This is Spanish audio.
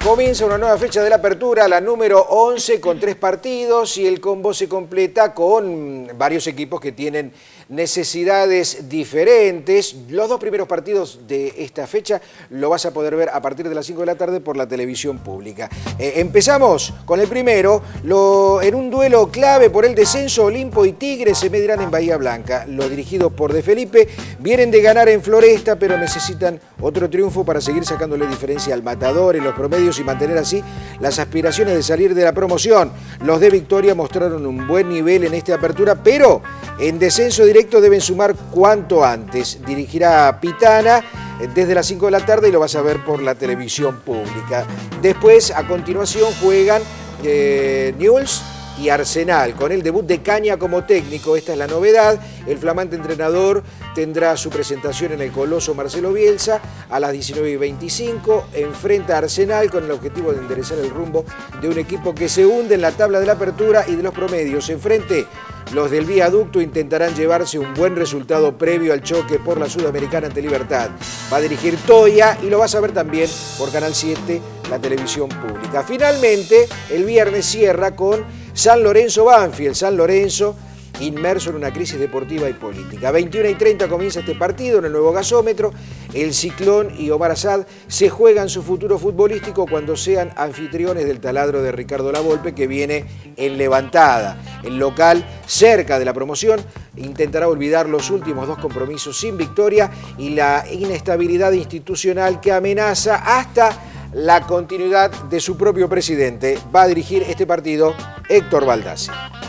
Comienza una nueva fecha de la apertura, la número 11, con 3 partidos, y el combo se completa con varios equipos que tienen necesidades diferentes. Los 2 primeros partidos de esta fecha lo vas a poder ver a partir de las 5 de la tarde por la televisión pública. Empezamos con el primero, en un duelo clave por el descenso. Olimpo y Tigre se medirán en Bahía Blanca. Los dirigidos por De Felipe vienen de ganar en Floresta, pero necesitan otro triunfo para seguir sacándole diferencia al Matador en los promedios y mantener así las aspiraciones de salir de la promoción. Los de Victoria mostraron un buen nivel en esta apertura, pero en descenso directo deben sumar cuanto antes. Dirigirá Pitana desde las 5 de la tarde y lo vas a ver por la televisión pública. Después, a continuación, juegan Newell's y Arsenal, con el debut de Caña como técnico. Esta es la novedad. El flamante entrenador tendrá su presentación en el Coloso Marcelo Bielsa a las 19:25. Enfrenta a Arsenal con el objetivo de enderezar el rumbo de un equipo que se hunde en la tabla de la apertura y de los promedios. Enfrente, los del Viaducto intentarán llevarse un buen resultado previo al choque por la Sudamericana ante Libertad. Va a dirigir Toya y lo vas a ver también por Canal 7, la televisión pública. Finalmente, el viernes cierra con San Lorenzo Banfield. San Lorenzo inmerso en una crisis deportiva y política. 21:30 comienza este partido en el nuevo gasómetro. El Ciclón y Omar Asad se juegan su futuro futbolístico cuando sean anfitriones del taladro de Ricardo Lavolpe, que viene en levantada. El local, cerca de la promoción, intentará olvidar los últimos 2 compromisos sin victoria y la inestabilidad institucional que amenaza hasta la continuidad de su propio presidente. Va a dirigir este partido Héctor Baldassi.